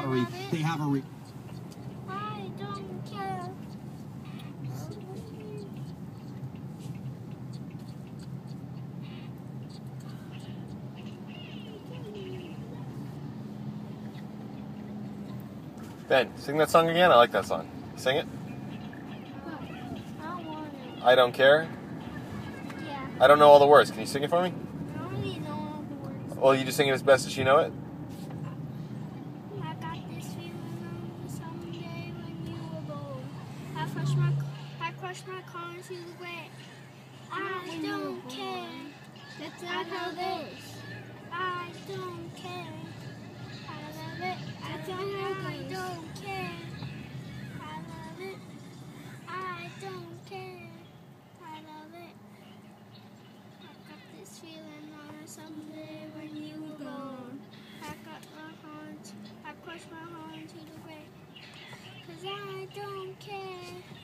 They have a I don't care. Ben, sing that song again. I like that song. Sing it. I don't want it. I don't care. Yeah. I don't know all the words. Can you sing it for me? I don't really know all the words. Well, you just sing it as best as you know it. I got this feeling on someday when you were born. I crushed my car into the ground. I don't care. That's not how it goes. I don't care. I love it. That's not how it I goes. don't care. I love it. I don't care. I love it. I got this feeling on someday when you were gone. I crushed my heart into the grave. 'Cause I don't care.